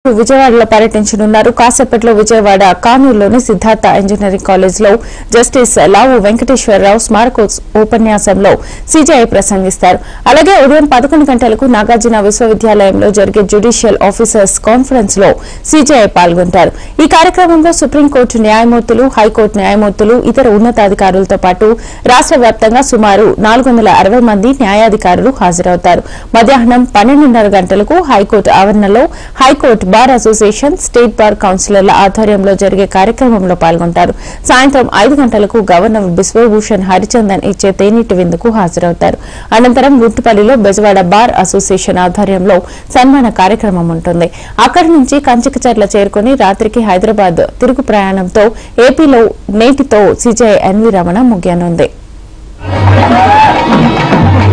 విజయవాడలో పర్యటించనున్నారు. కాసేపట్లో విజయవాడ కానూరులోని సిద్ధార్థ ఇంజనీరింగ్ కాలేజ్లో జస్టిస్ లావు వెంకటేశ్వరరావు స్మారక ఉపన్యాసంలో CJI ప్రసంగిస్తారు. అలాగే ఉదయం 11 గంటలకు నాగార్జున విశ్వవిద్యాలయంలో జరిగే జ్యుడిషియల్ ఆఫీసర్స్ కాన్ఫరెన్స్ లో CJI పాల్గొంటారు. ఈ కార్యక్రమంలో సుప్రీంకోర్టు న్యాయమూర్తులు, హైకోర్టు న్యాయమూర్తులు, ఇతర ఉన్నతాధికారులతో పాటు రాష్ట్ర వ్యాప్తంగా సుమారు 460 మంది న్యాయాధికారులు హాజరవుతారు. మధ్యాహ్నం 12:30 గంటలకు హైకోర్టు ఆవరణలో high court bar association, state bar కౌన్సిలర్ల ఆధ్వర్యంలో జరిగే కార్యక్రమంలో పాల్గొంటారు. సాయంత్రం 5 గంటలకు గవర్నర్ బిశ్వభూషణ్ హరిచందన్ ఇచ్చే తేనీటి విందుకు హాజరవుతారు. అనంతరం గుంటుపల్లిలో బెజవాడ బార్ అసోసియేషన్ ఆధ్వర్యంలో సన్మాన కార్యక్రమం ఉంటుంది. అక్కడి నుంచి కంచికచర్ల చేరుకుని రాత్రికి హైదరాబాద్ తిరుగు ప్రయాణంతో ఏపీలో నేటితో CJI ఎన్వి రమణ ముగియనుంది.